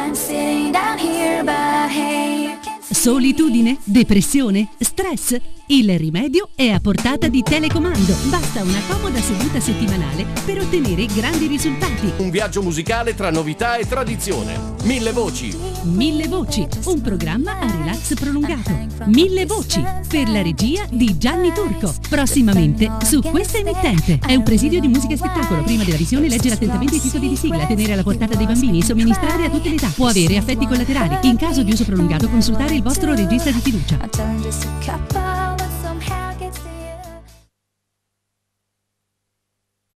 Solitudine? Depressione? Stress? Il rimedio è a portata di telecomando. Basta una comoda seduta settimanale per ottenere grandi risultati. Un viaggio musicale tra novità e tradizione. 1000 voci. 1000 voci, un programma a relax prolungato. 1000 voci, per la regia di Gianni Turco. Prossimamente su questa emittente. È un presidio di musica e spettacolo. Prima della visione leggere attentamente i titoli di sigla, tenere alla portata dei bambini, somministrare a tutte le età. Può avere effetti collaterali. In caso di uso prolungato consultare il vostro regista di fiducia.